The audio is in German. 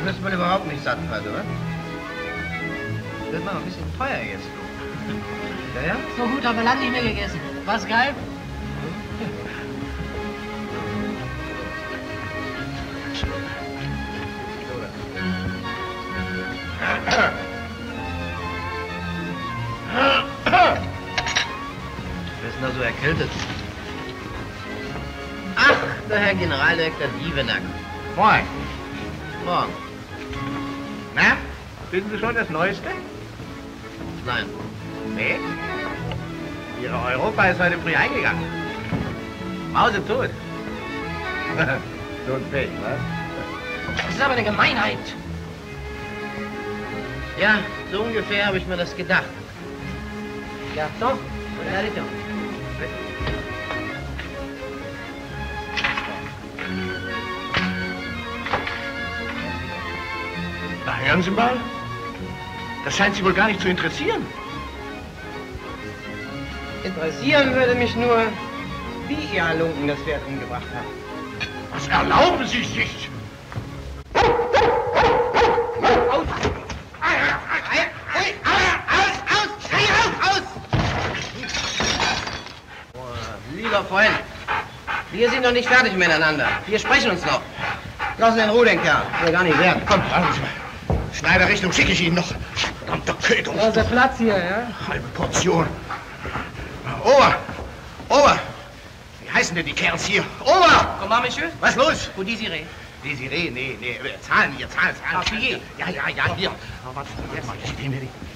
wirst man überhaupt nicht satt, also, oder? Das wird mal ein bisschen teuer jetzt, du. Ja, ja? So gut haben wir lange nicht mehr gegessen. Was geil? Wer ist denn da so erkältet? Ach, der Herr Generaldirektor Dievenack. Moin. Morgen. Na, wissen Sie schon das Neueste? Nein. Nee? Ihre Europa ist heute früh eingegangen. Mausetot. So ein Pech, was? Das ist aber eine Gemeinheit. Ja, so ungefähr habe ich mir das gedacht. Ja, doch. Ja, bitte. Na, hören Sie mal. Das scheint Sie wohl gar nicht zu interessieren. Interessieren würde mich nur, wie Ihr Halunken das Pferd umgebracht hat. Was erlauben Sie sich? Lieber Freund, wir sind noch nicht fertig miteinander. Wir sprechen uns noch. Lassen in Ruhe den Kerl. Will gar nicht werden. Komm, warten Sie mal. Schneiderrechnung schicke ich Ihnen noch. Verdammter Köder. Da ist der Platz hier, ja? Halbe Portion. Ober! Ober! Wie heißen denn die Kerls hier? Ober! Comment, Monsieur? Was los? Wo Desiree? Desiree, nee. Zahlen hier, zahlen. Ah, Fille. Ja, hier. Aber warte, jetzt mal, ich bin mir die...